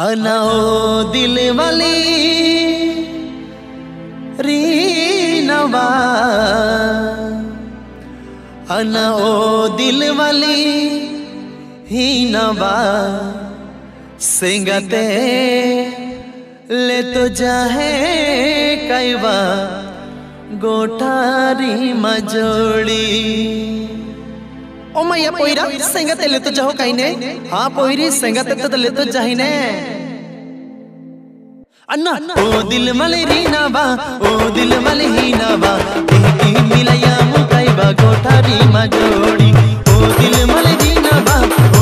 हना ओ दिल वाली रीनवा, हना ओ दिल वाली हीनवा, सिंगते ले तो जाहे कैवा गोठारी मजोड़ी। ओ मैया पोईरा संगते ले तो जाओ कहीं ने। हाँ पोईरी संगते तो ले तो जाही ने। अन्ना ओ दिल मले रीनावा, ओ दिल मले हीनावा, की मिलया मुकाईबा गोठारी मजोड़ी। ओ दिल मले रीनावा।